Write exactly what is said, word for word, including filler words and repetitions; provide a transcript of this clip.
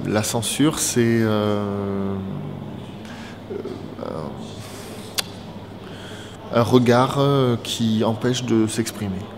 la censure, c'est euh, un regard euh, qui empêche de s'exprimer.